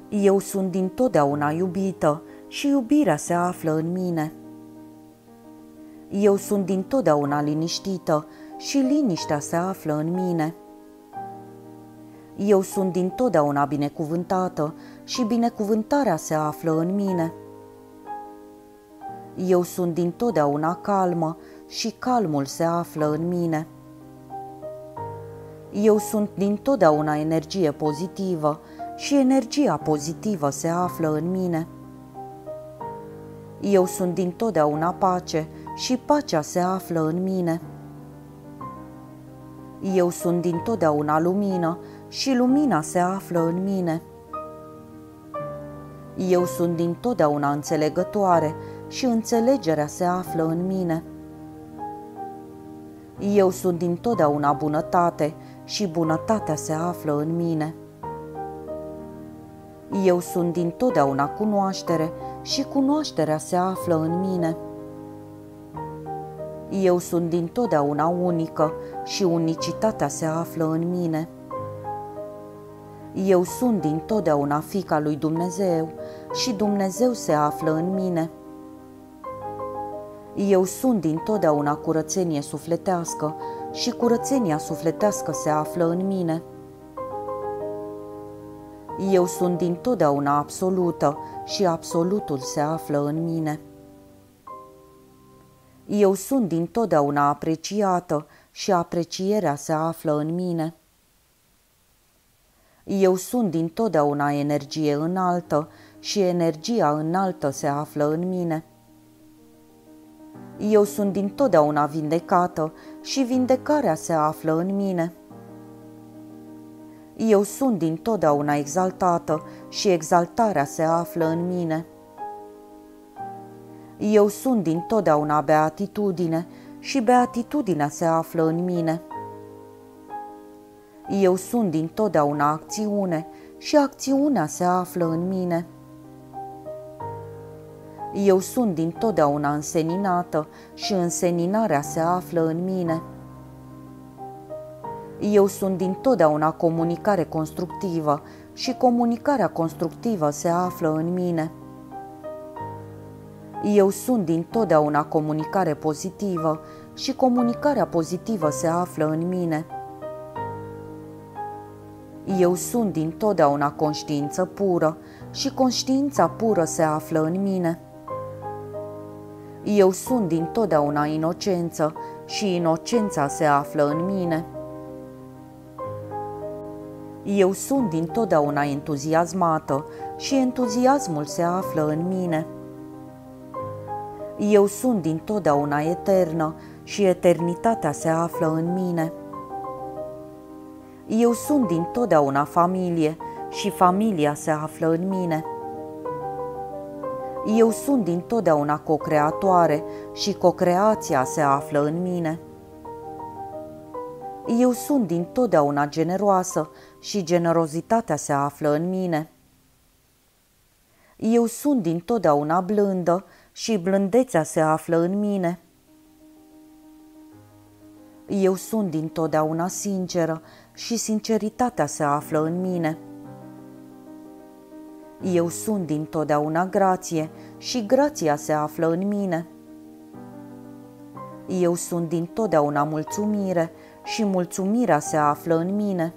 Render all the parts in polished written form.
Eu sunt dintotdeauna iubită și iubirea se află în mine. Eu sunt dintotdeauna liniștită și liniștea se află în mine. Eu sunt dintotdeauna binecuvântată și binecuvântarea se află în mine. Eu sunt dintotdeauna calmă și calmul se află în mine. Eu sunt dintotdeauna energie pozitivă și energia pozitivă se află în mine. Eu sunt dintotdeauna pace și pacea se află în mine. Eu sunt dintotdeauna lumină și lumina se află în mine. Eu sunt dintotdeauna înțelegătoare și înțelegerea se află în mine. Eu sunt dintotdeauna bunătate și bunătatea se află în mine. Eu sunt dintotdeauna cunoaștere și cunoașterea se află în mine. Eu sunt dintotdeauna unică și unicitatea se află în mine. Eu sunt dintotdeauna fiica lui Dumnezeu și Dumnezeu se află în mine. Eu sunt dintotdeauna curățenie sufletească și curățenia sufletească se află în mine. Eu sunt dintotdeauna absolută și absolutul se află în mine. Eu sunt dintotdeauna apreciată și aprecierea se află în mine. Eu sunt dintotdeauna energie înaltă și energia înaltă se află în mine. Eu sunt dintotdeauna vindecată și vindecarea se află în mine. Eu sunt dintotdeauna exaltată și exaltarea se află în mine. Eu sunt dintotdeauna beatitudine și beatitudinea se află în mine. Eu sunt dintotdeauna acțiune și acțiunea se află în mine. Eu sunt dintotdeauna înseninată și înseninarea se află în mine. Eu sunt dintotdeauna comunicare constructivă și comunicarea constructivă se află în mine. Eu sunt dintotdeauna comunicare pozitivă și comunicarea pozitivă se află în mine. Eu sunt dintotdeauna conștiință pură și conștiința pură se află în mine. Eu sunt dintotdeauna inocență și inocența se află în mine. Eu sunt dintotdeauna entuziasmată și entuziasmul se află în mine. Eu sunt dintotdeauna eternă și eternitatea se află în mine. Eu sunt dintotdeauna familie și familia se află în mine. Eu sunt dintotdeauna co-creatoare și co-creația se află în mine. Eu sunt dintotdeauna generoasă și generozitatea se află în mine. Eu sunt dintotdeauna blândă și blândețea se află în mine. Eu sunt dintotdeauna sinceră și sinceritatea se află în mine. Eu sunt dintotdeauna grație și grația se află în mine. Eu sunt dintotdeauna mulțumire și mulțumirea se află în mine.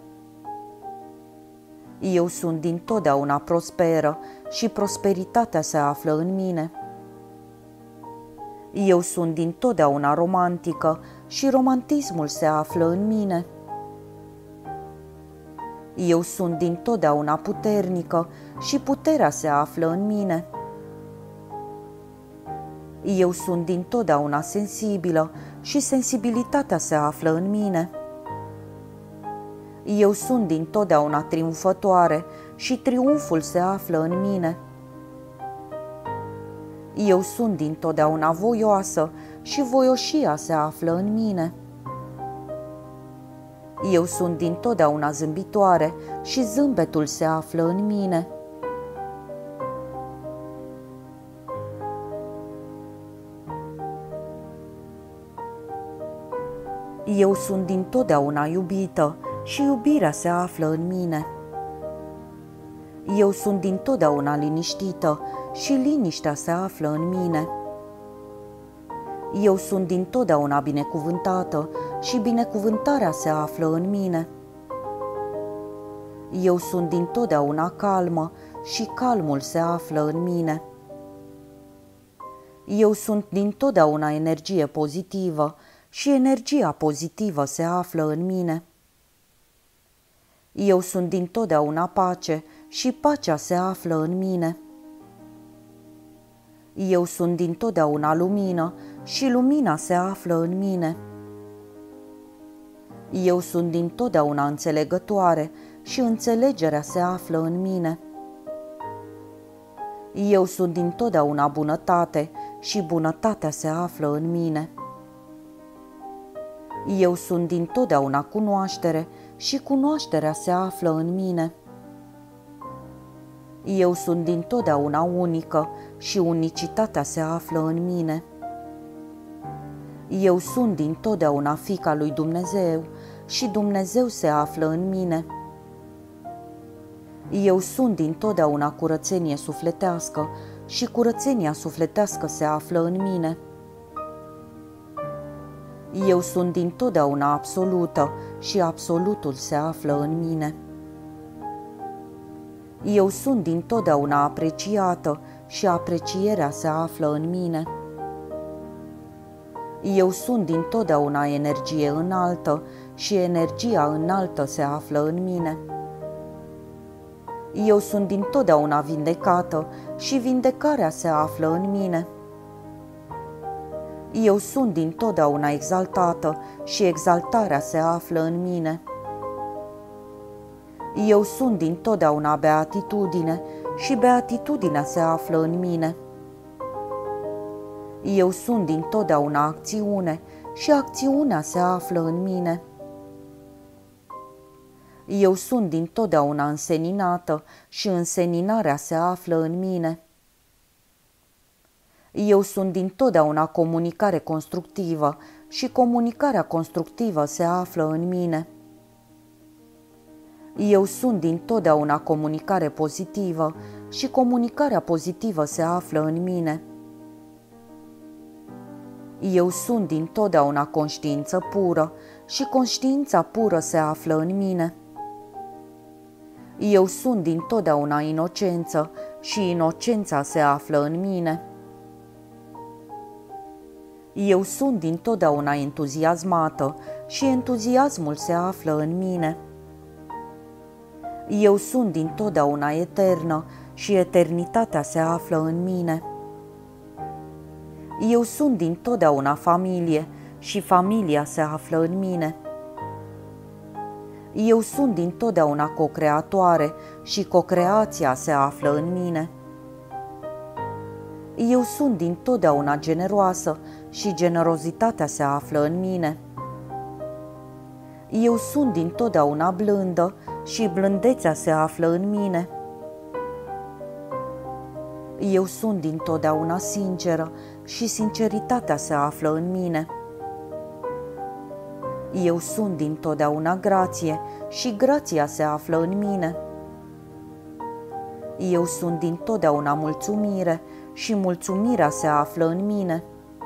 Eu sunt dintotdeauna prosperă și prosperitatea se află în mine. Eu sunt dintotdeauna romantică și romantismul se află în mine. Eu sunt dintotdeauna puternică și puterea se află în mine. Eu sunt dintotdeauna sensibilă și sensibilitatea se află în mine. Eu sunt dintotdeauna triumfătoare și triumful se află în mine. Eu sunt dintotdeauna voioasă și voioșia se află în mine. Eu sunt dintotdeauna zâmbitoare și zâmbetul se află în mine. Eu sunt dintotdeauna iubită și iubirea se află în mine. Eu sunt dintotdeauna liniștită și liniștea se află în mine. Eu sunt dintotdeauna binecuvântată și binecuvântarea se află în mine. Eu sunt dintotdeauna calmă și calmul se află în mine. Eu sunt dintotdeauna energie pozitivă și energia pozitivă se află în mine. Eu sunt dintotdeauna pace și pacea se află în mine. Eu sunt dintotdeauna lumină și lumina se află în mine. Eu sunt dintotdeauna înțelegătoare și înțelegerea se află în mine. Eu sunt dintotdeauna bunătate și bunătatea se află în mine. Eu sunt dintotdeauna cunoaștere și cunoașterea se află în mine. Eu sunt dintotdeauna unică și unicitatea se află în mine. Eu sunt dintotdeauna fiica lui Dumnezeu și Dumnezeu se află în mine. Eu sunt dintotdeauna curățenie sufletească și curățenia sufletească se află în mine. Eu sunt dintotdeauna absolută și absolutul se află în mine. Eu sunt dintotdeauna apreciată și aprecierea se află în mine. Eu sunt dintotdeauna energie înaltă și energia înaltă se află în mine. Eu sunt dintotdeauna vindecată și vindecarea se află în mine. Eu sunt dintotdeauna exaltată și exaltarea se află în mine. Eu sunt dintotdeauna beatitudine și beatitudinea se află în mine. Eu sunt dintotdeauna acțiune și acțiunea se află în mine. Eu sunt dintotdeauna înseninată și înseninarea se află în mine. Eu sunt dintotdeauna comunicare constructivă și comunicarea constructivă se află în mine. Eu sunt dintotdeauna comunicare pozitivă și comunicarea pozitivă se află în mine. Eu sunt dintotdeauna conștiință pură și conștiința pură se află în mine. Eu sunt dintotdeauna inocență și inocența se află în mine. Eu sunt dintotdeauna entuziasmată și entuziasmul se află în mine. Eu sunt dintotdeauna eternă și eternitatea se află în mine. Eu sunt dintotdeauna familie și familia se află în mine. Eu sunt dintotdeauna co-creatoare și co-creația se află în mine. Eu sunt dintotdeauna generoasă și generozitatea se află în mine. Eu sunt dintotdeauna blândă și blândețea se află în mine. Eu sunt dintotdeauna sinceră și sinceritatea se află în mine. Eu sunt dintotdeauna grație și grația se află în mine. Eu sunt dintotdeauna mulțumire și mulțumirea se află în mine.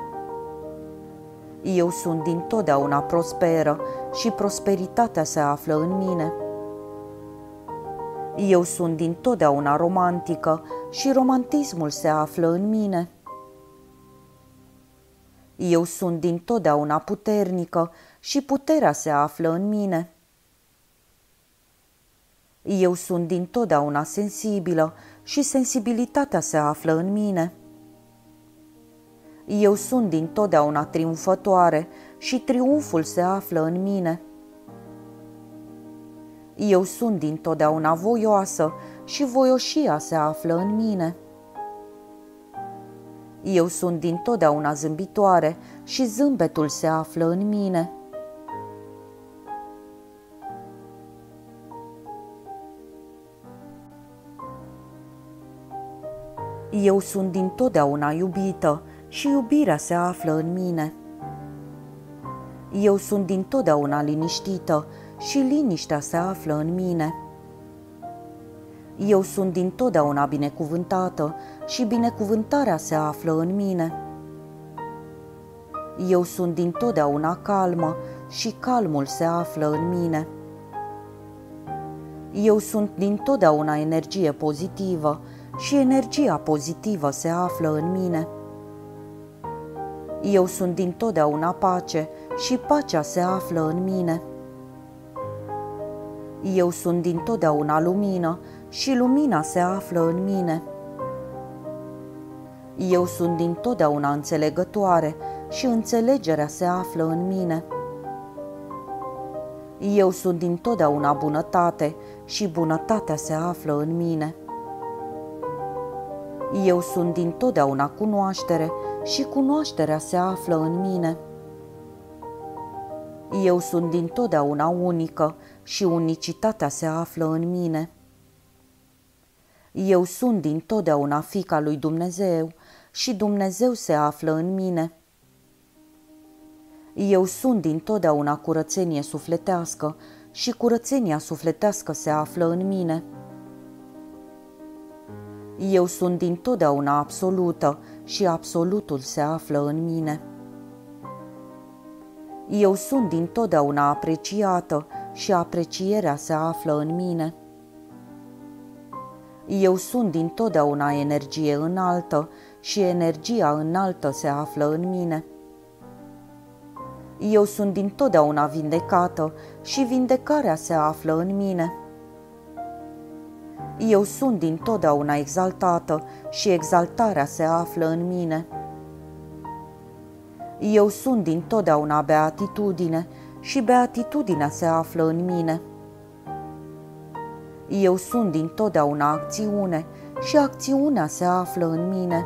Eu sunt dintotdeauna prosperă și prosperitatea se află în mine. Eu sunt dintotdeauna romantică și romantismul se află în mine. Eu sunt dintotdeauna puternică și puterea se află în mine. Eu sunt dintotdeauna sensibilă și sensibilitatea se află în mine. Eu sunt dintotdeauna triumfătoare și triumful se află în mine. Eu sunt dintotdeauna voioasă și voioșia se află în mine. Eu sunt dintotdeauna zâmbitoare și zâmbetul se află în mine. Eu sunt dintotdeauna iubită și iubirea se află în mine. Eu sunt dintotdeauna liniștită și liniștea se află în mine. Eu sunt dintotdeauna binecuvântată și binecuvântarea se află în mine. Eu sunt dintotdeauna calmă și calmul se află în mine. Eu sunt dintotdeauna energie pozitivă și energia pozitivă se află în mine. Eu sunt dintotdeauna pace și pacea se află în mine. Eu sunt dintotdeauna lumină și lumina se află în mine. Eu sunt dintotdeauna înțelegătoare și înțelegerea se află în mine. Eu sunt dintotdeauna bunătate și bunătatea se află în mine. Eu sunt dintotdeauna cunoaștere și cunoașterea se află în mine. Eu sunt dintotdeauna unică și unicitatea se află în mine. Eu sunt dintotdeauna fiica lui Dumnezeu și Dumnezeu se află în mine. Eu sunt dintotdeauna curățenie sufletească și curățenia sufletească se află în mine. Eu sunt dintotdeauna absolută și absolutul se află în mine. Eu sunt dintotdeauna apreciată și aprecierea se află în mine. Eu sunt dintotdeauna energie înaltă și energia înaltă se află în mine. Eu sunt dintotdeauna vindecată și vindecarea se află în mine. Eu sunt dintotdeauna exaltată și exaltarea se află în mine. Eu sunt dintotdeauna beatitudine și beatitudinea se află în mine. Eu sunt dintotdeauna acțiune și acțiunea se află în mine.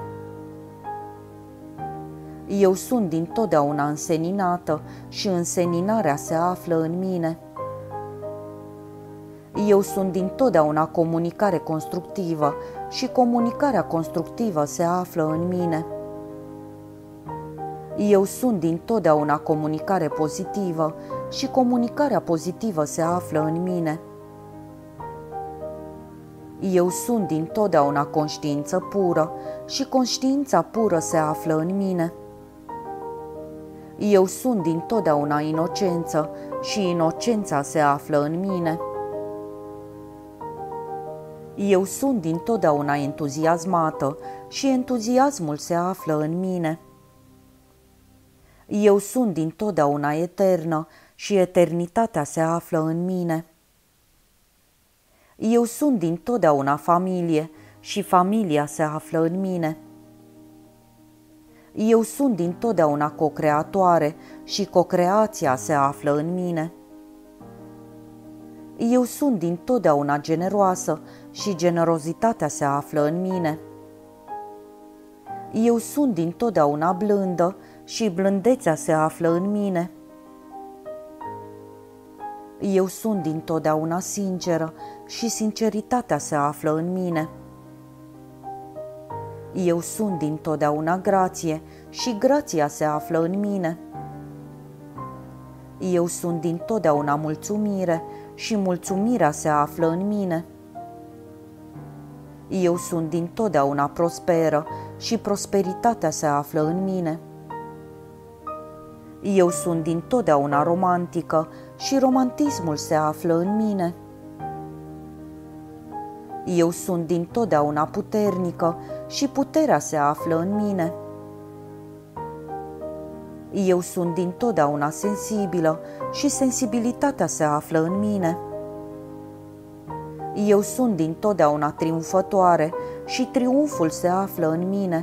Eu sunt dintotdeauna înseninată și înseninarea se află în mine. Eu sunt dintotdeauna comunicare constructivă și comunicarea constructivă se află în mine. Eu sunt dintotdeauna comunicare pozitivă și comunicarea pozitivă se află în mine. Eu sunt dintotdeauna conștiință pură și conștiința pură se află în mine. Eu sunt dintotdeauna inocență și inocența se află în mine. Eu sunt dintotdeauna entuziasmată și entuziasmul se află în mine. Eu sunt dintotdeauna eternă și eternitatea se află în mine. Eu sunt dintotdeauna familie și familia se află în mine. Eu sunt dintotdeauna co-creatoare și co-creația se află în mine. Eu sunt dintotdeauna generoasă și generozitatea se află în mine. Eu sunt dintotdeauna blândă și blândețea se află în mine. Eu sunt dintotdeauna sinceră și sinceritatea se află în mine. Eu sunt dintotdeauna grație și grația se află în mine. Eu sunt dintotdeauna mulțumire și mulțumirea se află în mine. Eu sunt dintotdeauna prosperă și prosperitatea se află în mine. Eu sunt dintotdeauna romantică și romantismul se află în mine. Eu sunt dintotdeauna puternică și puterea se află în mine. Eu sunt dintotdeauna sensibilă și sensibilitatea se află în mine. Eu sunt dintotdeauna triumfătoare și triumful se află în mine.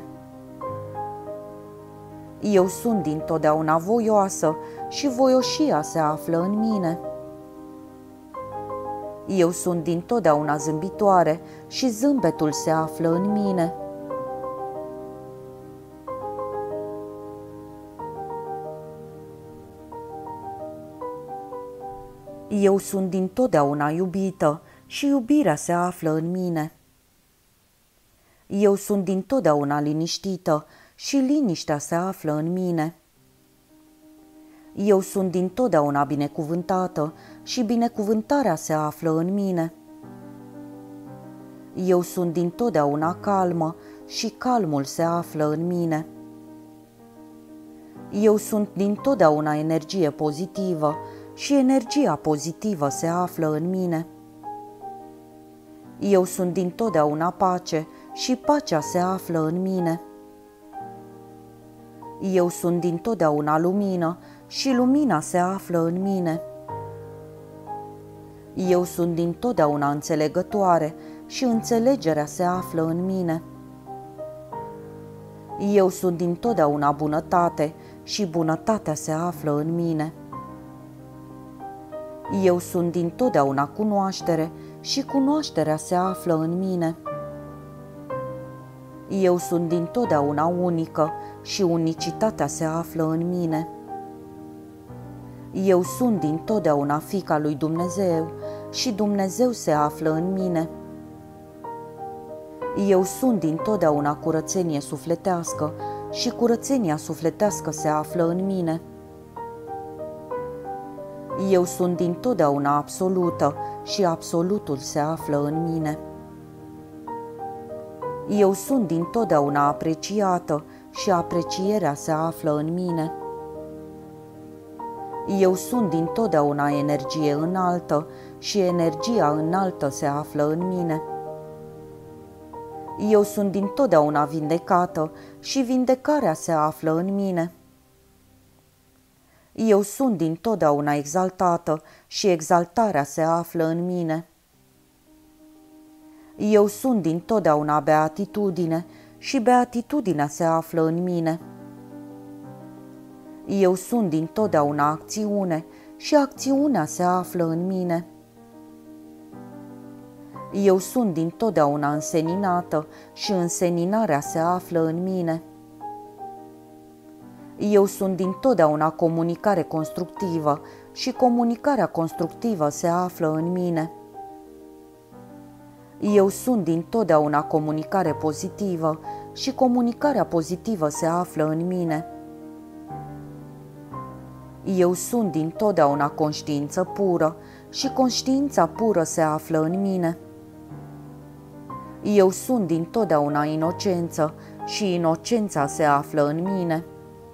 Eu sunt dintotdeauna voioasă și voioșia se află în mine. Eu sunt dintotdeauna zâmbitoare și zâmbetul se află în mine. Eu sunt dintotdeauna iubită și iubirea se află în mine. Eu sunt dintotdeauna liniștită și liniștea se află în mine. Eu sunt dintotdeauna binecuvântată și binecuvântarea se află în mine. Eu sunt dintotdeauna calmă și calmul se află în mine. Eu sunt dintotdeauna energie pozitivă și energia pozitivă se află în mine. Eu sunt dintotdeauna pace și pacea se află în mine. Eu sunt dintotdeauna lumină și lumina se află în mine. Eu sunt dintotdeauna înțelegătoare și înțelegerea se află în mine. Eu sunt dintotdeauna bunătate și bunătatea se află în mine. Eu sunt dintotdeauna cunoaștere și cunoașterea se află în mine. Eu sunt dintotdeauna unică și unicitatea se află în mine. Eu sunt dintotdeauna fiica lui Dumnezeu și Dumnezeu se află în mine. Eu sunt dintotdeauna curățenie sufletească și curățenia sufletească se află în mine. Eu sunt dintotdeauna absolută și absolutul se află în mine. Eu sunt dintotdeauna apreciată și aprecierea se află în mine. Eu sunt dintotdeauna energie înaltă și energia înaltă se află în mine. Eu sunt dintotdeauna vindecată și vindecarea se află în mine. Eu sunt dintotdeauna exaltată și exaltarea se află în mine. Eu sunt dintotdeauna beatitudine și beatitudinea se află în mine. Eu sunt dintotdeauna acțiune și acțiunea se află în mine. Eu sunt dintotdeauna înseninată și înseninarea se află în mine. Eu sunt dintotdeauna comunicare constructivă și comunicarea constructivă se află în mine. Eu sunt dintotdeauna comunicare pozitivă și comunicarea pozitivă se află în mine. Eu sunt dintotdeauna conștiință pură și conștiința pură se află în mine. Eu sunt dintotdeauna inocență și inocența se află în mine.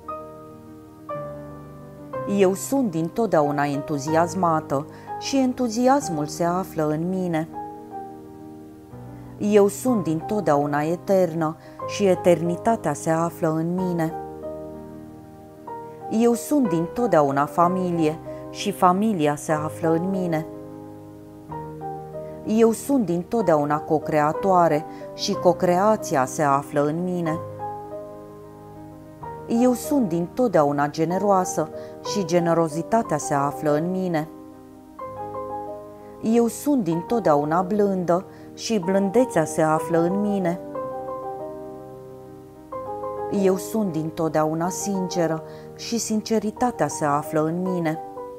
Eu sunt dintotdeauna entuziasmată și entuziasmul se află în mine. Eu sunt dintotdeauna eternă și eternitatea se află în mine. Eu sunt dintotdeauna familie și familia se află în mine. Eu sunt dintotdeauna co-creatoare și co-creația se află în mine. Eu sunt dintotdeauna generoasă și generozitatea se află în mine. Eu sunt dintotdeauna blândă și blândețea se află în mine. Eu sunt dintotdeauna sinceră și sinceritatea se află în mine.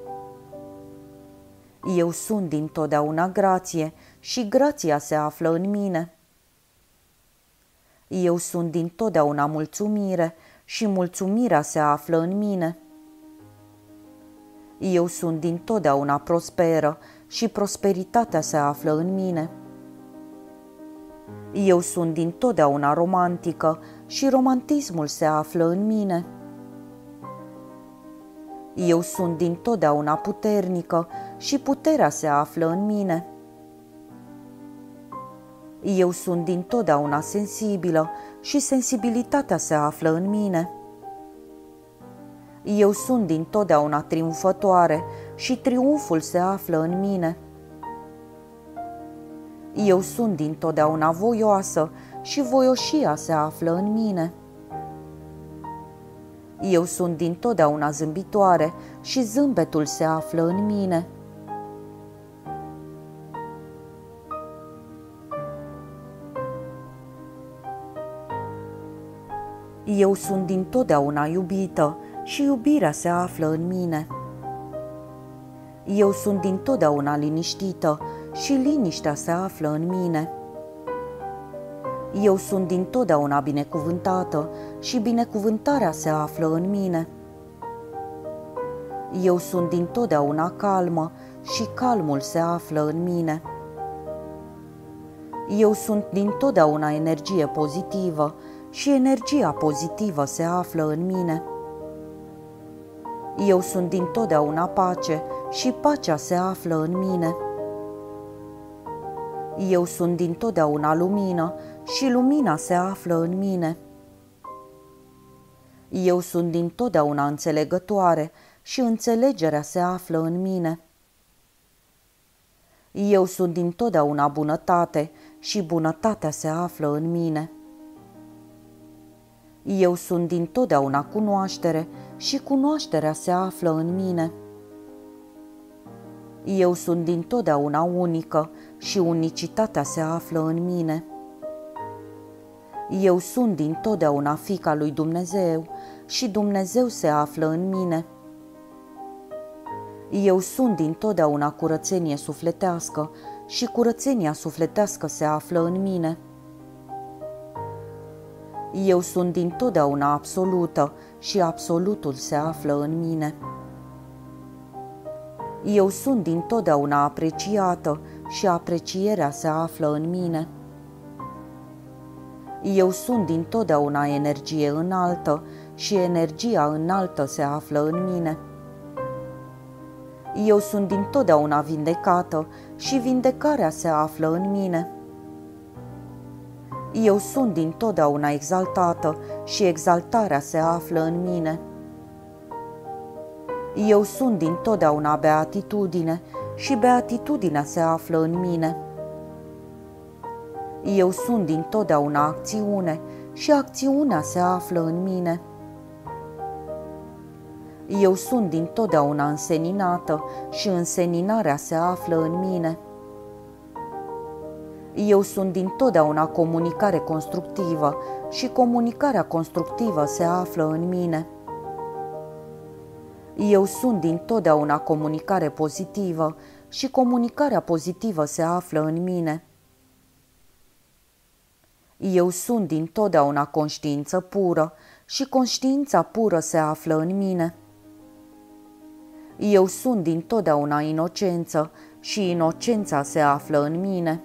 Eu sunt dintotdeauna grație și grația se află în mine. Eu sunt dintotdeauna mulțumire și mulțumirea se află în mine. Eu sunt dintotdeauna prosperă și prosperitatea se află în mine. Eu sunt dintotdeauna romantică și romantismul se află în mine. Eu sunt dintotdeauna puternică și puterea se află în mine. Eu sunt dintotdeauna sensibilă și sensibilitatea se află în mine. Eu sunt dintotdeauna triumfătoare și triumful se află în mine. Eu sunt dintotdeauna voioasă și voioșia se află în mine. Eu sunt dintotdeauna zâmbitoare și zâmbetul se află în mine. Eu sunt dintotdeauna iubită și iubirea se află în mine. Eu sunt dintotdeauna liniștită și liniștea se află în mine. Eu sunt dintotdeauna binecuvântată și binecuvântarea se află în mine. Eu sunt dintotdeauna calmă și calmul se află în mine. Eu sunt dintotdeauna energie pozitivă și energia pozitivă se află în mine. Eu sunt dintotdeauna pace și pacea se află în mine. Eu sunt dintotdeauna lumină și lumina se află în mine. Eu sunt dintotdeauna înțelegătoare și înțelegerea se află în mine. Eu sunt dintotdeauna bunătate și bunătatea se află în mine. Eu sunt dintotdeauna cunoaștere și cunoașterea se află în mine. Eu sunt dintotdeauna unică și unicitatea se află în mine. Eu sunt dintotdeauna fiica lui Dumnezeu și Dumnezeu se află în mine. Eu sunt dintotdeauna curățenie sufletească și curățenia sufletească se află în mine. Eu sunt dintotdeauna absolută și absolutul se află în mine. Eu sunt dintotdeauna apreciată și aprecierea se află în mine. Eu sunt dintotdeauna energie înaltă și energia înaltă se află în mine. Eu sunt dintotdeauna vindecată și vindecarea se află în mine. Eu sunt dintotdeauna exaltată și exaltarea se află în mine. Eu sunt dintotdeauna beatitudine și beatitudinea se află în mine. Eu sunt dintotdeauna acțiune și acțiunea se află în mine. Eu sunt dintotdeauna înseninată și înseninarea se află în mine. Eu sunt dintotdeauna comunicare constructivă și comunicarea constructivă se află în mine. Eu sunt dintotdeauna comunicare pozitivă și comunicarea pozitivă se află în mine. Eu sunt dintotdeauna conștiință pură și conștiința pură se află în mine. Eu sunt dintotdeauna inocență și inocența se află în mine.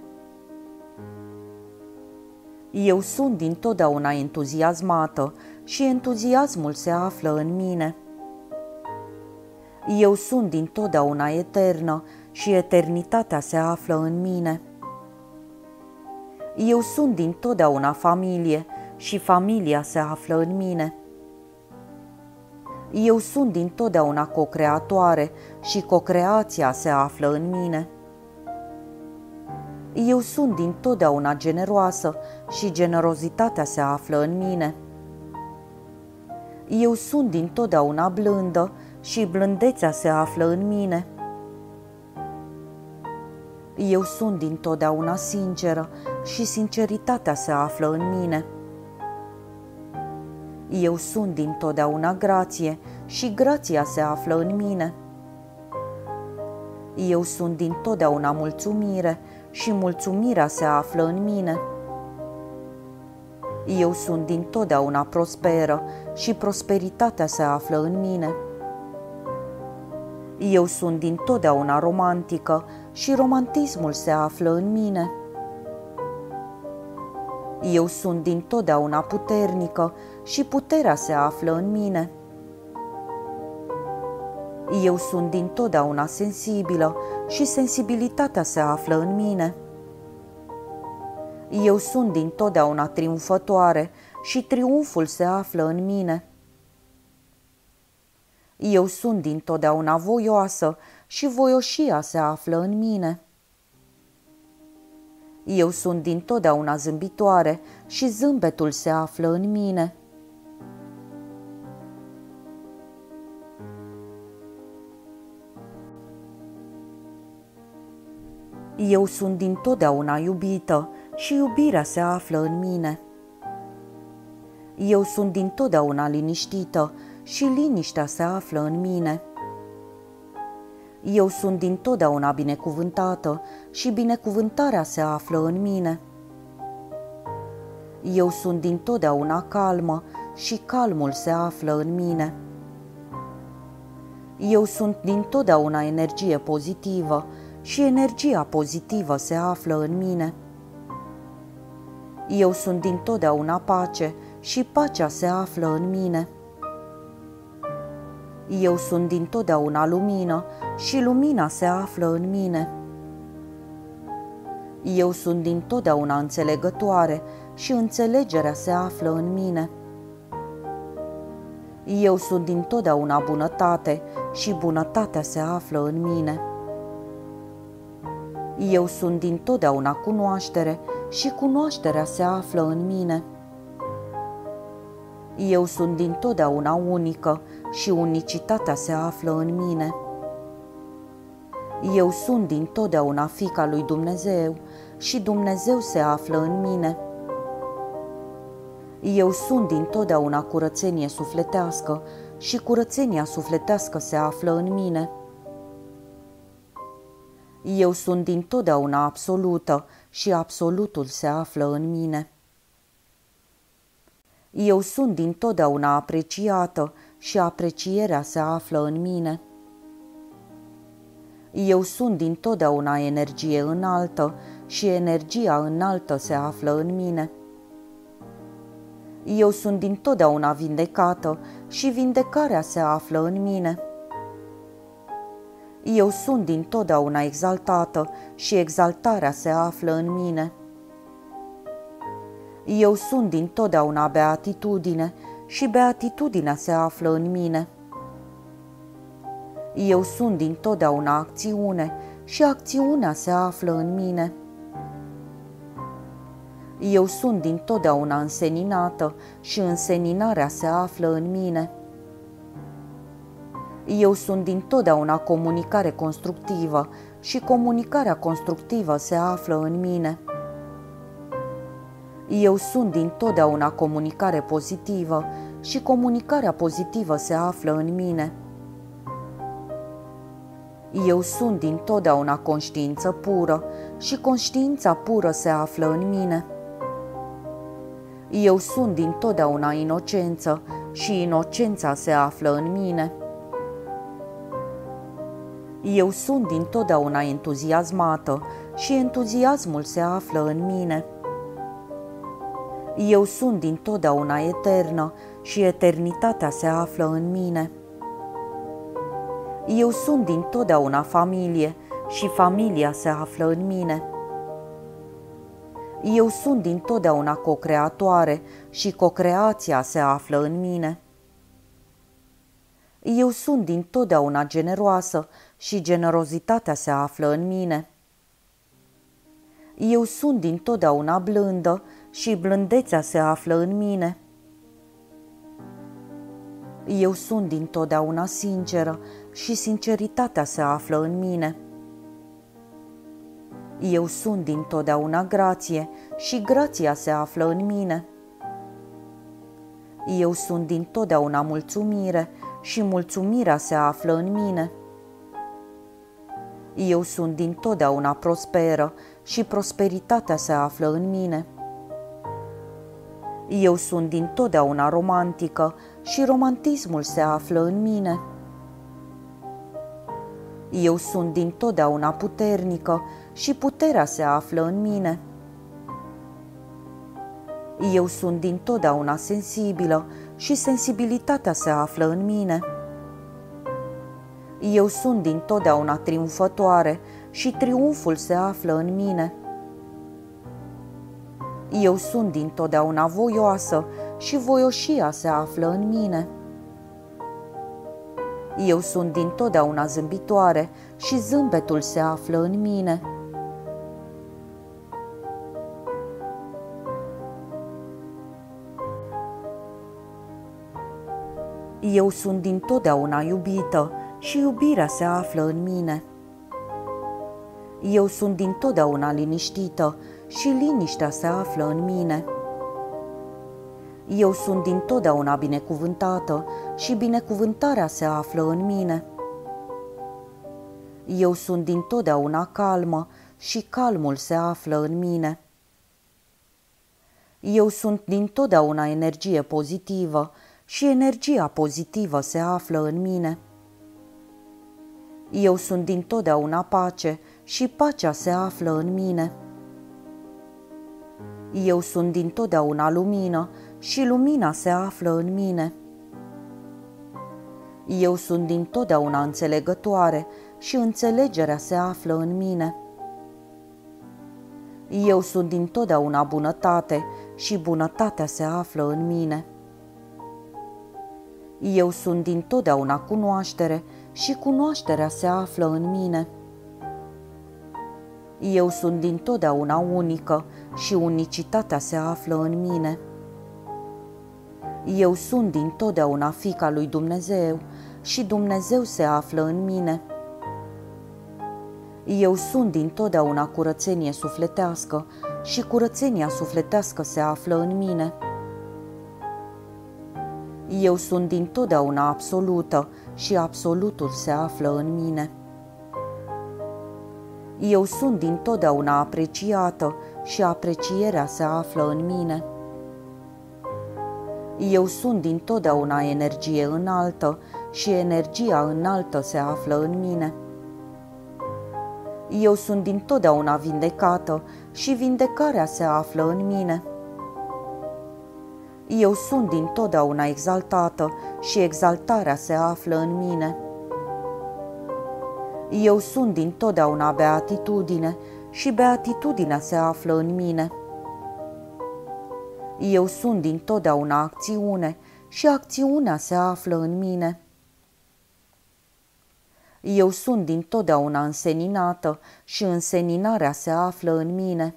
Eu sunt dintotdeauna entuziasmată și entuziasmul se află în mine. Eu sunt dintotdeauna eternă și eternitatea se află în mine. Eu sunt dintotdeauna familie și familia se află în mine. Eu sunt dintotdeauna co-creatoare și co-creația se află în mine. Eu sunt dintotdeauna generoasă și generozitatea se află în mine. Eu sunt dintotdeauna blândă și blândețea se află în mine. Eu sunt dintotdeauna sinceră și sinceritatea se află în mine. Eu sunt dintotdeauna grație și grația se află în mine. Eu sunt dintotdeauna mulțumire și mulțumirea se află în mine. Eu sunt dintotdeauna prosperă și prosperitatea se află în mine. Eu sunt dintotdeauna romantică și romantismul se află în mine. Eu sunt dintotdeauna puternică și puterea se află în mine. Eu sunt dintotdeauna sensibilă și sensibilitatea se află în mine. Eu sunt dintotdeauna triumfătoare și triumful se află în mine. Eu sunt dintotdeauna voioasă și voioșia se află în mine. Eu sunt dintotdeauna zâmbitoare și zâmbetul se află în mine. Eu sunt dintotdeauna iubită și iubirea se află în mine. Eu sunt dintotdeauna liniștită și liniștea se află în mine. Eu sunt dintotdeauna binecuvântată și binecuvântarea se află în mine. Eu sunt dintotdeauna calmă și calmul se află în mine. Eu sunt dintotdeauna energie pozitivă și energia pozitivă se află în mine. Eu sunt dintotdeauna pace și pacea se află în mine. Eu sunt dintotdeauna lumină și lumina se află în mine. Eu sunt dintotdeauna înțelegătoare și înțelegerea se află în mine. Eu sunt dintotdeauna bunătate și bunătatea se află în mine. Eu sunt dintotdeauna cunoaștere și cunoașterea se află în mine. Eu sunt dintotdeauna unică și unicitatea se află în mine. Eu sunt dintotdeauna fiica lui Dumnezeu și Dumnezeu se află în mine. Eu sunt dintotdeauna curățenie sufletească și curățenia sufletească se află în mine. Eu sunt dintotdeauna absolută și absolutul se află în mine. Eu sunt dintotdeauna apreciată și aprecierea se află în mine. Eu sunt dintotdeauna energie înaltă și energia înaltă se află în mine. Eu sunt dintotdeauna vindecată și vindecarea se află în mine. Eu sunt dintotdeauna exaltată și exaltarea se află în mine. Eu sunt dintotdeauna beatitudine și beatitudinea se află în mine. Eu sunt dintotdeauna acțiune și acțiunea se află în mine. Eu sunt dintotdeauna înseninată și înseninarea se află în mine. Eu sunt dintotdeauna comunicare constructivă și comunicarea constructivă se află în mine. Eu sunt dintotdeauna comunicare pozitivă și comunicarea pozitivă se află în mine. Eu sunt dintotdeauna conștiință pură și conștiința pură se află în mine. Eu sunt dintotdeauna inocență și inocența se află în mine. Eu sunt dintotdeauna entuziasmată și entuziasmul se află în mine. Eu sunt dintotdeauna eternă și eternitatea se află în mine. Eu sunt dintotdeauna familie și familia se află în mine. Eu sunt dintotdeauna co-creatoare și co-creația se află în mine. Eu sunt dintotdeauna generoasă și generozitatea se află în mine. Eu sunt dintotdeauna blândă și blândețea se află în mine. Eu sunt dintotdeauna sinceră și sinceritatea se află în mine. Eu sunt dintotdeauna grație și grația se află în mine. Eu sunt dintotdeauna mulțumire și mulțumirea se află în mine. Eu sunt dintotdeauna prosperă și prosperitatea se află în mine. Eu sunt dintotdeauna romantică și romantismul se află în mine. Eu sunt dintotdeauna puternică și puterea se află în mine. Eu sunt dintotdeauna sensibilă și sensibilitatea se află în mine. Eu sunt dintotdeauna triumfătoare și triumful se află în mine. Eu sunt dintotdeauna voioasă și voioșia se află în mine. Eu sunt dintotdeauna zâmbitoare și zâmbetul se află în mine. Eu sunt dintotdeauna iubită și iubirea se află în mine. Eu sunt dintotdeauna liniștită și liniștea se află în mine. Eu sunt dintotdeauna binecuvântată și binecuvântarea se află în mine. Eu sunt dintotdeauna calmă și calmul se află în mine. Eu sunt dintotdeauna energie pozitivă și energia pozitivă se află în mine. Eu sunt dintotdeauna pace și pacea se află în mine. Eu sunt dintotdeauna lumină și lumina se află în mine. Eu sunt dintotdeauna înțelegătoare și înțelegerea se află în mine. Eu sunt dintotdeauna bunătate și bunătatea se află în mine. Eu sunt dintotdeauna cunoaștere și cunoașterea se află în mine. Eu sunt dintotdeauna unică și unicitatea se află în mine. Eu sunt dintotdeauna fiica lui Dumnezeu și Dumnezeu se află în mine. Eu sunt dintotdeauna curățenie sufletească și curățenia sufletească se află în mine. Eu sunt dintotdeauna absolută și absolutul se află în mine. Eu sunt dintotdeauna apreciată și aprecierea se află în mine. Eu sunt dintotdeauna energie înaltă și energia înaltă se află în mine. Eu sunt dintotdeauna vindecată și vindecarea se află în mine. Eu sunt dintotdeauna exaltată și exaltarea se află în mine. Eu sunt dintotdeauna beatitudine și beatitudinea se află în mine. Eu sunt dintotdeauna acțiune și acțiunea se află în mine. Eu sunt dintotdeauna înseninată și înseninarea se află în mine.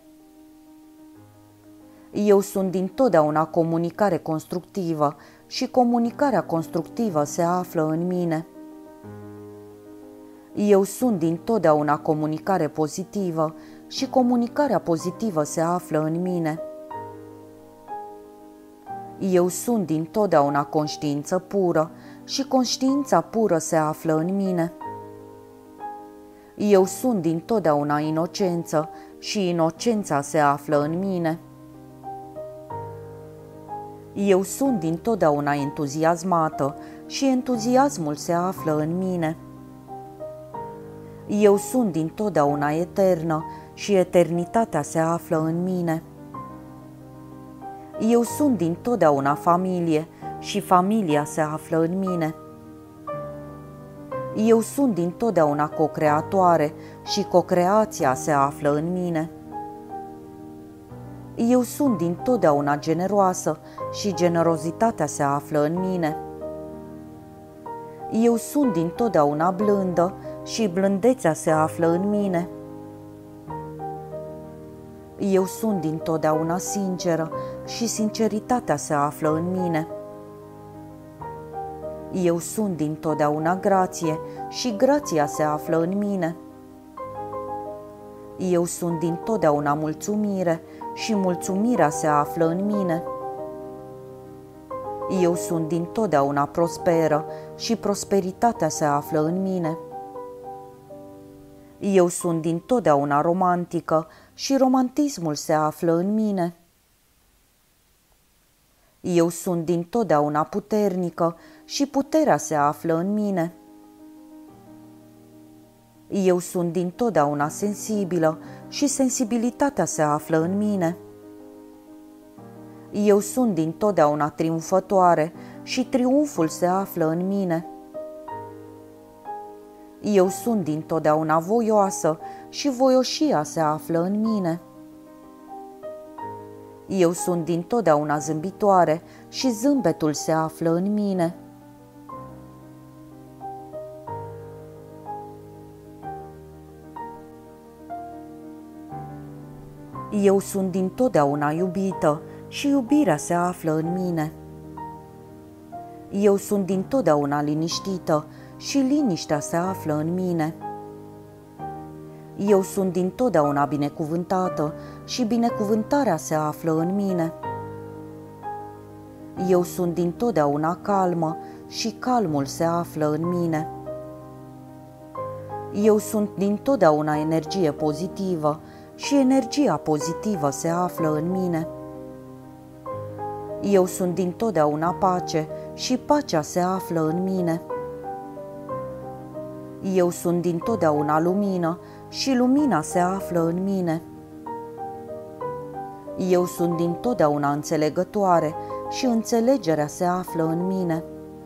Eu sunt dintotdeauna comunicare constructivă și comunicarea constructivă se află în mine. Eu sunt dintotdeauna comunicare pozitivă și comunicarea pozitivă se află în mine. Eu sunt dintotdeauna conștiință pură și conștiința pură se află în mine. Eu sunt dintotdeauna inocență și inocența se află în mine. Eu sunt dintotdeauna entuziasmată și entuziasmul se află în mine. Eu sunt dintotdeauna eternă și eternitatea se află în mine. Eu sunt dintotdeauna familie și familia se află în mine. Eu sunt dintotdeauna co-creatoare și co-creația se află în mine. Eu sunt dintotdeauna generoasă și generozitatea se află în mine. Eu sunt dintotdeauna blândă și blândețea se află în mine. Eu sunt dintotdeauna sinceră și sinceritatea se află în mine. Eu sunt dintotdeauna grație și grația se află în mine. Eu sunt dintotdeauna mulțumire și mulțumirea se află în mine. Eu sunt dintotdeauna prosperă și prosperitatea se află în mine. Eu sunt dintotdeauna romantică și romantismul se află în mine. Eu sunt dintotdeauna puternică și puterea se află în mine. Eu sunt dintotdeauna sensibilă și sensibilitatea se află în mine. Eu sunt dintotdeauna triumfătoare și triumful se află în mine. Eu sunt dintotdeauna voioasă și voioșia se află în mine. Eu sunt dintotdeauna zâmbitoare și zâmbetul se află în mine. Eu sunt dintotdeauna iubită și iubirea se află în mine. Eu sunt dintotdeauna liniștită și liniștea se află în mine. Eu sunt dintotdeauna binecuvântată și binecuvântarea se află în mine. Eu sunt dintotdeauna calmă și calmul se află în mine. Eu sunt dintotdeauna energie pozitivă și energia pozitivă se află în mine. Eu sunt dintotdeauna pace și pacea se află în mine. Eu sunt dintotdeauna lumină și lumina se află în mine. Eu sunt dintotdeauna înțelegătoare și înțelegerea se află în mine.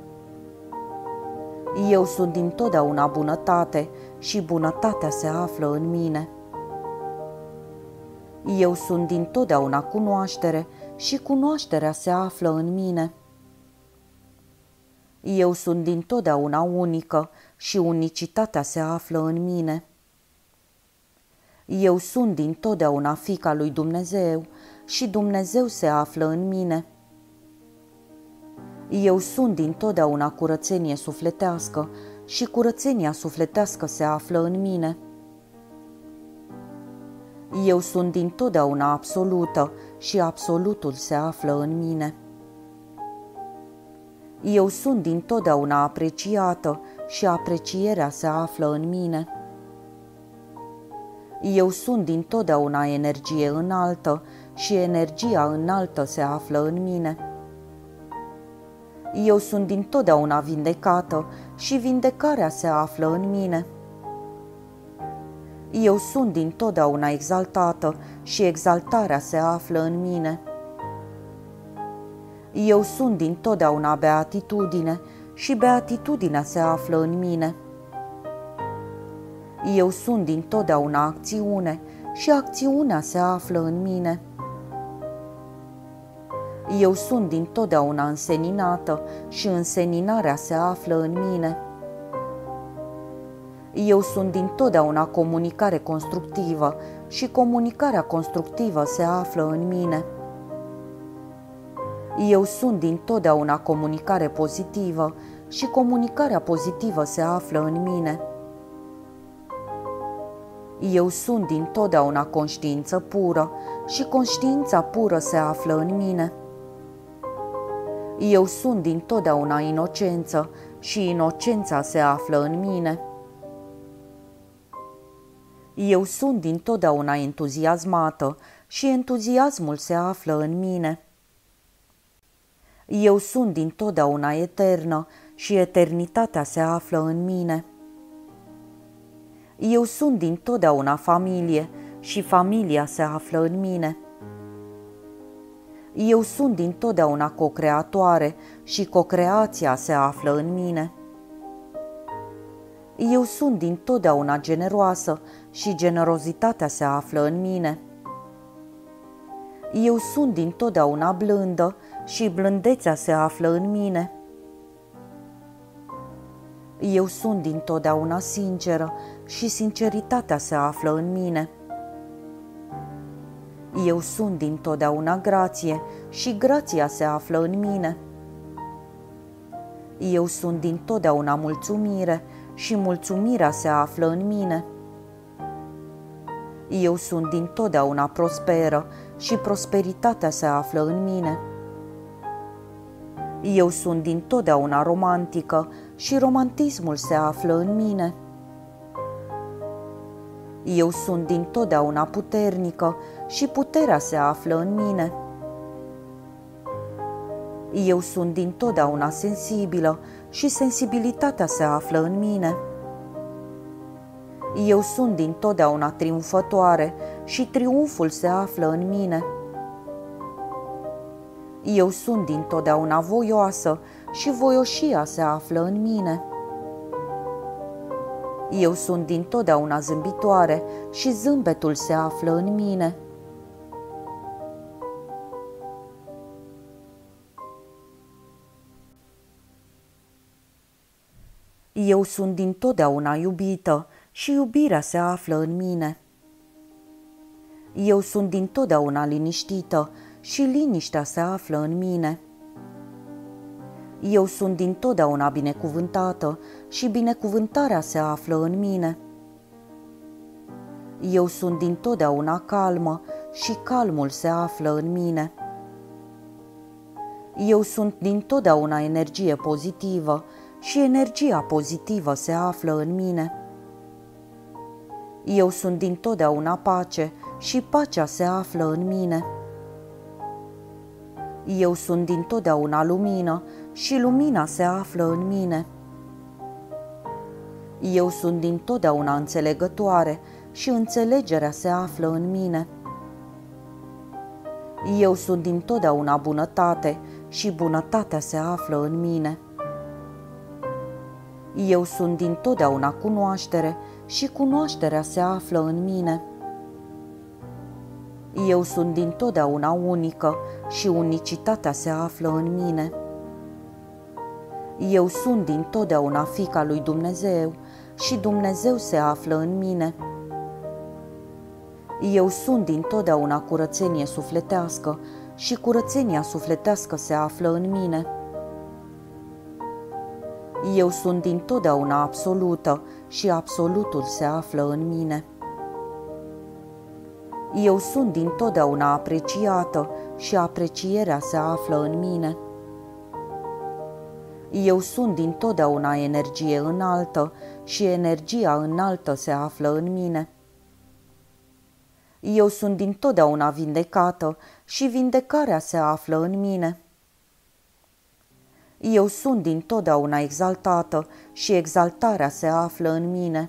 Eu sunt dintotdeauna bunătate și bunătatea se află în mine. Eu sunt dintotdeauna cunoaștere și cunoașterea se află în mine. Eu sunt dintotdeauna unică și unicitatea se află în mine. Eu sunt dintotdeauna fiica lui Dumnezeu și Dumnezeu se află în mine. Eu sunt dintotdeauna curățenie sufletească și curățenia sufletească se află în mine. Eu sunt dintotdeauna absolută și absolutul se află în mine. Eu sunt dintotdeauna apreciată și aprecierea se află în mine. Eu sunt dintotdeauna energie înaltă și energia înaltă se află în mine. Eu sunt dintotdeauna vindecată și vindecarea se află în mine. Eu sunt dintotdeauna exaltată și exaltarea se află în mine. Eu sunt dintotdeauna beatitudine și beatitudinea se află în mine. Eu sunt dintotdeauna acțiune și acțiunea se află în mine. Eu sunt dintotdeauna înseninată și înseninarea se află în mine. Eu sunt dintotdeauna comunicare constructivă și comunicarea constructivă se află în mine. Eu sunt dintotdeauna comunicare pozitivă și comunicarea pozitivă se află în mine. Eu sunt dintotdeauna conștiință pură și conștiința pură se află în mine. Eu sunt dintotdeauna inocență și inocența se află în mine. Eu sunt dintotdeauna entuziasmată și entuziasmul se află în mine. Eu sunt dintotdeauna eternă și eternitatea se află în mine. Eu sunt dintotdeauna familie și familia se află în mine. Eu sunt dintotdeauna co-creatoare și co-creația se află în mine. Eu sunt dintotdeauna generoasă și generozitatea se află în mine. Eu sunt dintotdeauna blândă și blândețea se află în mine. Eu sunt dintotdeauna sinceră și sinceritatea se află în mine. Eu sunt dintotdeauna grație și grația se află în mine. Eu sunt dintotdeauna mulțumire și mulțumirea se află în mine. Eu sunt dintotdeauna prosperă și prosperitatea se află în mine. Eu sunt dintotdeauna romantică și romantismul se află în mine. Eu sunt dintotdeauna puternică și puterea se află în mine. Eu sunt dintotdeauna sensibilă și sensibilitatea se află în mine. Eu sunt dintotdeauna triumfătoare și triumful se află în mine. Eu sunt dintotdeauna voioasă și voioșia se află în mine. Eu sunt dintotdeauna zâmbitoare și zâmbetul se află în mine. Eu sunt dintotdeauna iubită și iubirea se află în mine. Eu sunt dintotdeauna liniștită și liniștea se află în mine. Eu sunt dintotdeauna binecuvântată și binecuvântarea se află în mine. Eu sunt dintotdeauna calmă și calmul se află în mine. Eu sunt dintotdeauna energie pozitivă și energia pozitivă se află în mine. Eu sunt dintotdeauna pace și pacea se află în mine. Eu sunt dintotdeauna lumină și lumina se află în mine. Eu sunt dintotdeauna înțelegătoare și înțelegerea se află în mine. Eu sunt dintotdeauna bunătate și bunătatea se află în mine. Eu sunt dintotdeauna cunoaștere și cunoașterea se află în mine. Eu sunt dintotdeauna unică și unicitatea se află în mine. Eu sunt dintotdeauna fiica lui Dumnezeu și Dumnezeu se află în mine. Eu sunt dintotdeauna curățenie sufletească și curățenia sufletească se află în mine. Eu sunt dintotdeauna absolută și absolutul se află în mine. Eu sunt dintotdeauna apreciată și aprecierea se află în mine. Eu sunt dintotdeauna energie înaltă și energia înaltă se află în mine. Eu sunt dintotdeauna vindecată și vindecarea se află în mine. Eu sunt dintotdeauna exaltată și exaltarea se află în mine.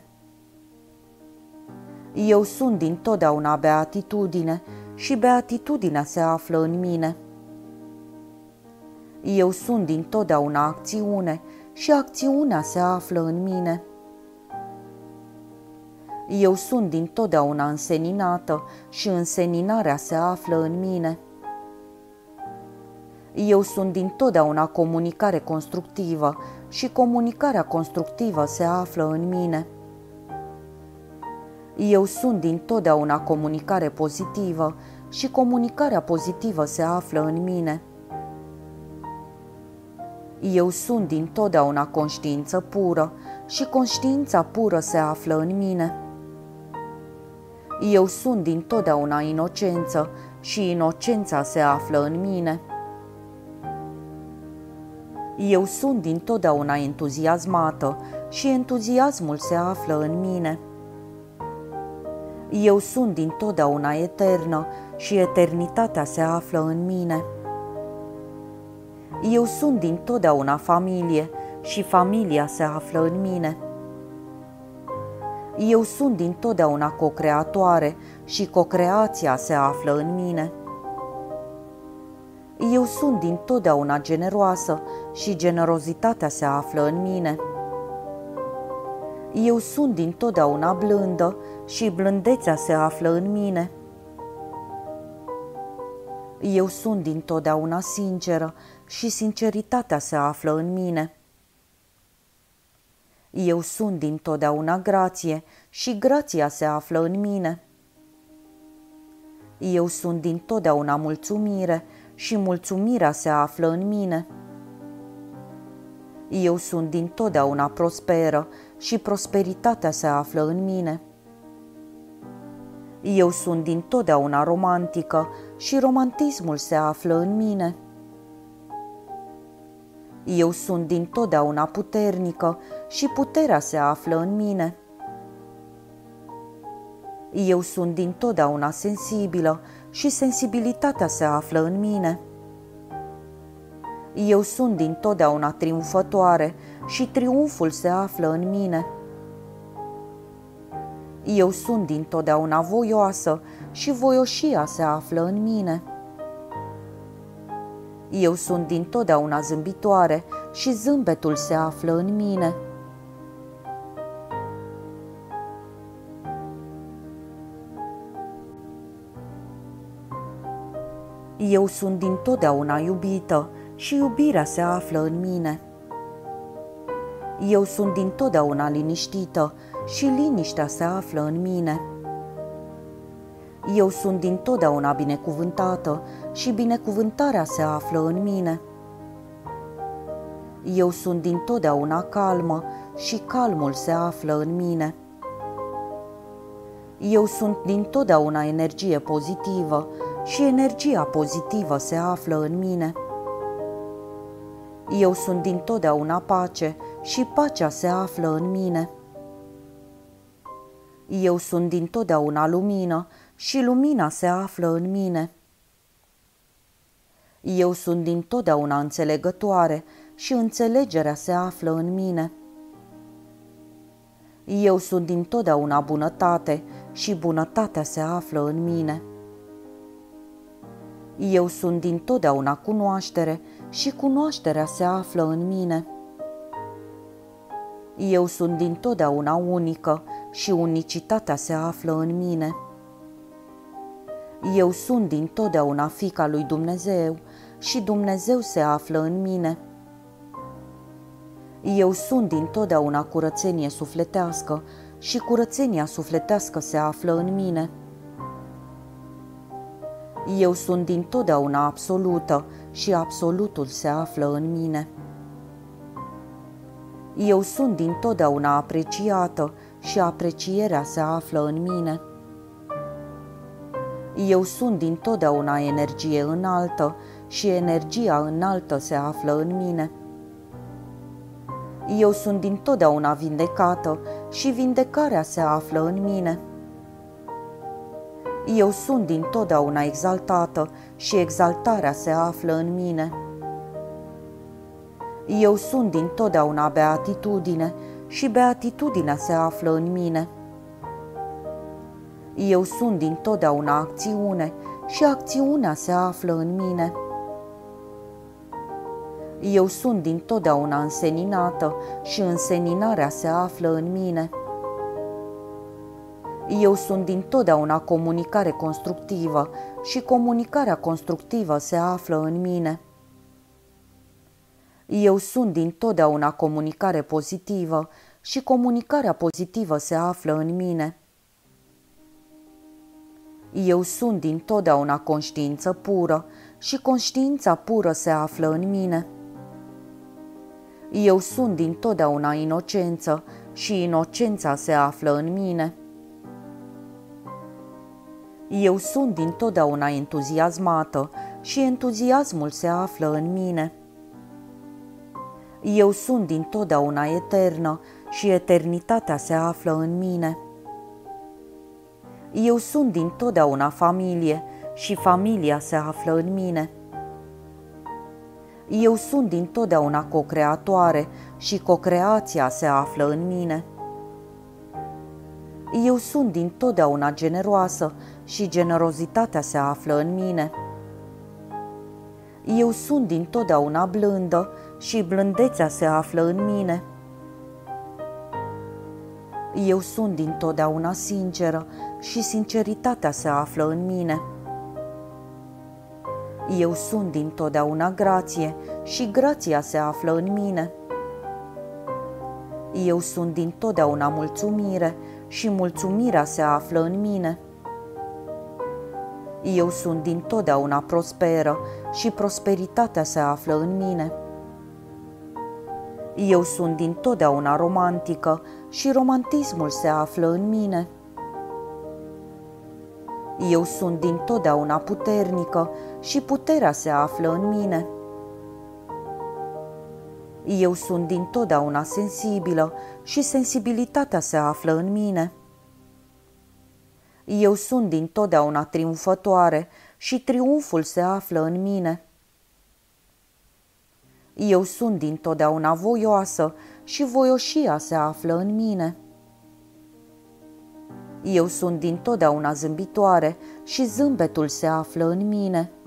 Eu sunt dintotdeauna beatitudine și beatitudinea se află în mine. Eu sunt dintotdeauna acțiune și acțiunea se află în mine. Eu sunt dintotdeauna înseninată și înseninarea se află în mine. Eu sunt dintotdeauna comunicare constructivă și comunicarea constructivă se află în mine. Eu sunt dintotdeauna comunicare pozitivă și comunicarea pozitivă se află în mine. Eu sunt dintotdeauna conștiință pură și conștiința pură se află în mine. Eu sunt dintotdeauna inocență și inocența se află în mine. Eu sunt dintotdeauna entuziasmată și entuziasmul se află în mine. Eu sunt dintotdeauna eternă și eternitatea se află în mine. Eu sunt dintotdeauna familie și familia se află în mine. Eu sunt dintotdeauna co-creatoare și co-creația se află în mine. Eu sunt dintotdeauna generoasă și generozitatea se află în mine. Eu sunt dintotdeauna blândă și blândețea se află în mine. Eu sunt dintotdeauna sinceră și sinceritatea se află în mine. Eu sunt dintotdeauna grație și grația se află în mine. Eu sunt dintotdeauna mulțumire și mulțumirea se află în mine. Eu sunt dintotdeauna prosperă și prosperitatea se află în mine. Eu sunt dintotdeauna romantică și romantismul se află în mine. Eu sunt dintotdeauna puternică și puterea se află în mine. Eu sunt dintotdeauna sensibilă și sensibilitatea se află în mine. Eu sunt dintotdeauna triumfătoare și triumful se află în mine. Eu sunt dintotdeauna voioasă și voioșia se află în mine. Eu sunt dintotdeauna zâmbitoare și zâmbetul se află în mine. Eu sunt dintotdeauna iubită și iubirea se află în mine. Eu sunt dintotdeauna liniștită și liniștea se află în mine. Eu sunt dintotdeauna binecuvântată și binecuvântarea se află în mine. Eu sunt dintotdeauna calmă și calmul se află în mine. Eu sunt dintotdeauna energie pozitivă și energia pozitivă se află în mine. Eu sunt dintotdeauna pace și pacea se află în mine. Eu sunt dintotdeauna lumină și lumina se află în mine. Eu sunt dintotdeauna înțelegătoare și înțelegerea se află în mine. Eu sunt dintotdeauna bunătate și bunătatea se află în mine. Eu sunt dintotdeauna cunoaștere și cunoașterea se află în mine. Eu sunt dintotdeauna unică și unicitatea se află în mine. Eu sunt dintotdeauna fiica lui Dumnezeu și Dumnezeu se află în mine. Eu sunt dintotdeauna curățenie sufletească și curățenia sufletească se află în mine. Eu sunt dintotdeauna absolută și absolutul se află în mine. Eu sunt dintotdeauna apreciată și aprecierea se află în mine. Eu sunt dintotdeauna energie înaltă și energia înaltă se află în mine. Eu sunt dintotdeauna vindecată și vindecarea se află în mine. Eu sunt dintotdeauna exaltată și exaltarea se află în mine. Eu sunt dintotdeauna beatitudine și beatitudinea se află în mine. Eu sunt dintotdeauna acțiune și acțiunea se află în mine. Eu sunt dintotdeauna înseninată și înseninarea se află în mine. Eu sunt dintotdeauna comunicare constructivă și comunicarea constructivă se află în mine. Eu sunt dintotdeauna comunicare pozitivă și comunicarea pozitivă se află în mine. Eu sunt dintotdeauna conștiință pură și conștiința pură se află în mine. Eu sunt dintotdeauna inocență și inocența se află în mine. Eu sunt dintotdeauna entuziasmată și entuziasmul se află în mine. Eu sunt dintotdeauna eternă și eternitatea se află în mine. Eu sunt dintotdeauna familie și familia se află în mine. Eu sunt dintotdeauna co-creatoare și co-creația se află în mine. Eu sunt dintotdeauna generoasă și generozitatea se află în mine. Eu sunt dintotdeauna blândă și blândețea se află în mine. Eu sunt dintotdeauna sinceră și sinceritatea se află în mine. Eu sunt dintotdeauna grație și grația se află în mine. Eu sunt dintotdeauna mulțumire și mulțumirea se află în mine. Eu sunt dintotdeauna prosperă și prosperitatea se află în mine. Eu sunt dintotdeauna romantică și romantismul se află în mine. Eu sunt dintotdeauna puternică și puterea se află în mine. Eu sunt dintotdeauna sensibilă și sensibilitatea se află în mine. Eu sunt dintotdeauna triumfătoare și triumful se află în mine. Eu sunt dintotdeauna voioasă și voioșia se află în mine. Eu sunt dintotdeauna zâmbitoare și zâmbetul se află în mine.